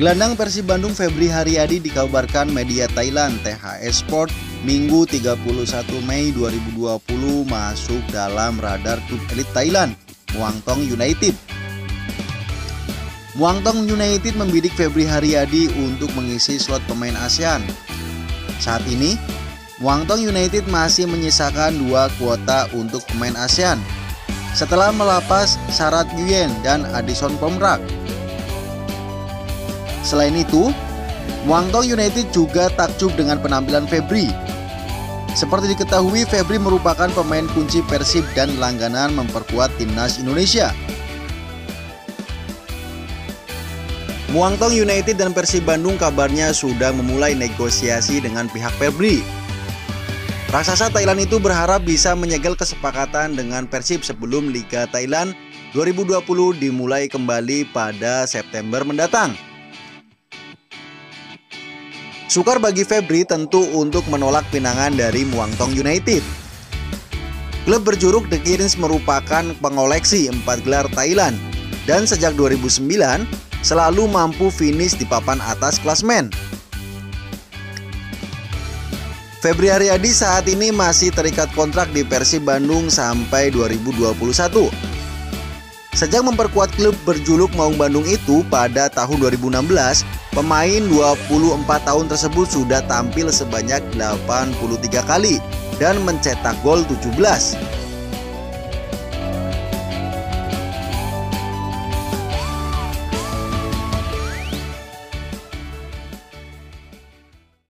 Gelandang Persib Bandung Febri Haryadi dikabarkan media Thailand THS Sport Minggu 31 Mei 2020 masuk dalam radar klub elit Thailand, Muangthong United. Muangthong United membidik Febri Haryadi untuk mengisi slot pemain ASEAN. Saat ini, Muangthong United masih menyisakan 2 kuota untuk pemain ASEAN setelah melepas Sarat Nguyen dan Addison Pomrak. Selain itu, Muangthong United juga takjub dengan penampilan Febri. Seperti diketahui, Febri merupakan pemain kunci Persib dan langganan memperkuat timnas Indonesia. Muangthong United dan Persib Bandung kabarnya sudah memulai negosiasi dengan pihak Febri. Raksasa Thailand itu berharap bisa menyegel kesepakatan dengan Persib sebelum Liga Thailand 2020 dimulai kembali pada September mendatang. Sukar bagi Febri tentu untuk menolak pinangan dari Muangthong United. Klub berjuluk The Kings merupakan pengoleksi 4 gelar Thailand dan sejak 2009 selalu mampu finish di papan atas klasmen. Febri Haryadi saat ini masih terikat kontrak di Persib Bandung sampai 2021. Sejak memperkuat klub berjuluk Maung Bandung itu pada tahun 2016, pemain 24 tahun tersebut sudah tampil sebanyak 83 kali dan mencetak gol 17.